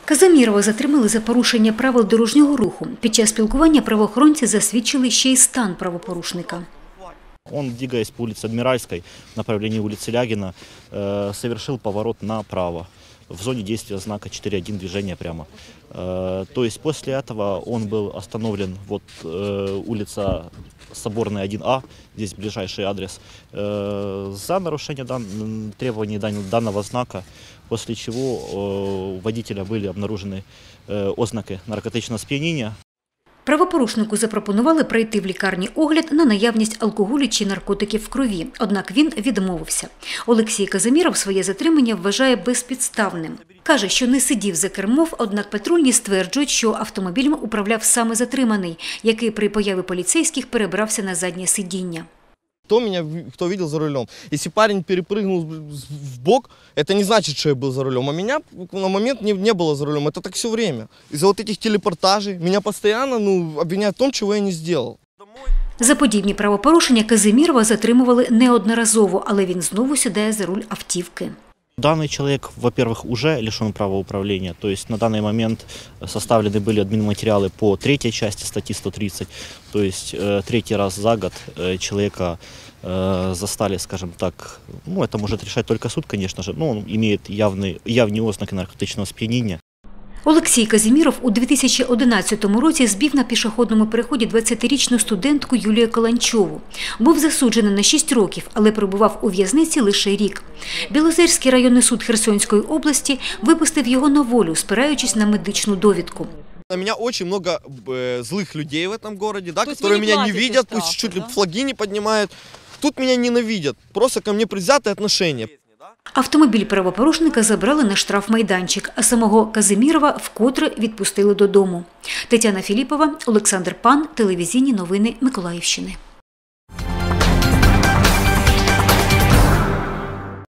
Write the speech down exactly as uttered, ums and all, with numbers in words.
Казимірова затримали за порушення правил дорожнього руху. Під час спілкування правоохоронці засвідчили ще й стан правопорушника. Он, двигаясь по улице Адмиральской в направлении улицы Лягина, э, совершил поворот направо в зоне действия знака четыре один движения прямо. Э, то есть после этого он был остановлен, вот э, улица Соборная один А, здесь ближайший адрес, э, за нарушение дан, требований данного знака, после чего э, у водителя были обнаружены э, ознаки наркотичного сп'яніння. Правопорушнику запропонували пройти в лікарні огляд на наявність алкоголю чи наркотиків в крові, однак він відмовився. Олексій Казиміров своє затримання вважає безпідставним. Каже, що не сидів за кермом, однак патрульні стверджують, що автомобілем управляв саме затриманий, який при появі поліцейських перебрався на заднє сидіння. Кто меня, кто видел за рулем? Если парень перепрыгнул в бок, это не значит, что я был за рулем. А меня на момент не, не было за рулем. Это так все время. Из-за вот этих телепортажей меня постоянно ну, обвиняют в том, чего я не сделал. За подібні правопорушення Казимірова затримували неодноразово, але він знову сідає за руль автівки. Данный человек, во-первых, уже лишен права управления, то есть на данный момент составлены были админматериалы по третьей части статьи сто тридцать, то есть э, третий раз за год э, человека э, застали, скажем так, ну это может решать только суд, конечно же, но он имеет явные, явные ознаки наркотичного сп'яніння. Олексій Казиміров у дві тисячі одинадцятому році збив на пішохідному переході двадцятирічну студентку Юлію Каланчову. Був засуджений на шість років, але перебував у в'язниці лише рік. Білозерський районний суд Херсонської області випустив його на волю, спираючись на медичну довідку. У меня очень много э, злых людей в этом городе, да, которые меня не видят, штрафы, пусть чуть ли да? флаги не поднимают. Тут меня ненавидят, просто ко мне предвзятое отношение. Автомобіль правопорушника забрали на штрафмайданчик, а самого Казимірова вкотре відпустили додому. Тетяна Філіпова, Олександр Пан, телевізійні новини Миколаївщини.